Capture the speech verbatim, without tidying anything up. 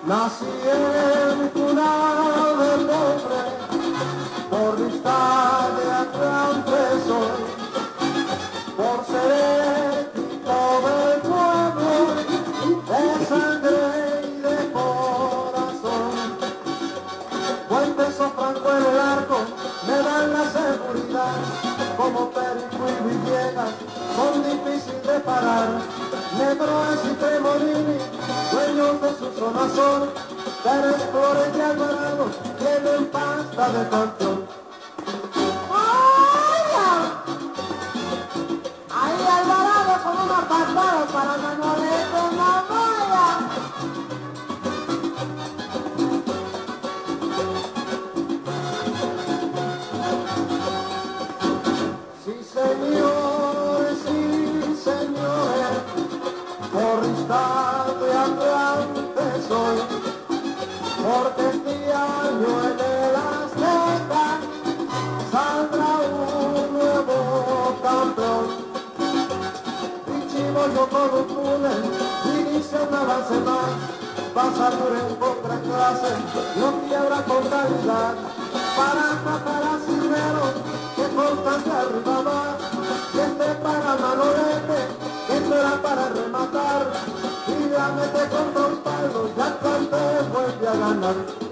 Nací en cuna del pobre, por vista de Atlante soy, por ser hijo del pueblo, de sangre y de corazón. Buen peso franco en el arco, me dan la seguridad, como Perico y Villegas, son difíciles de parar. Negroes y Tremolini, dueños de su zona son, Pérez Flores y Alvarado, tienen pasta de campeón. Ahí Alvarado con una patada para Manolete en la boya. Sí, señores, sí, señores, porrista de Atlante soy, porque este año en el Azteca saldrá un nuevo campeón. Yo con un túnel, inicia un avance más, pasa por en contra clase, no quiebra con calidad, para para Silvero, que constante arriba va, que este para Manolete, que esto era para rematar, y la mete con dos palos, ya Atlante vuelve a ganar.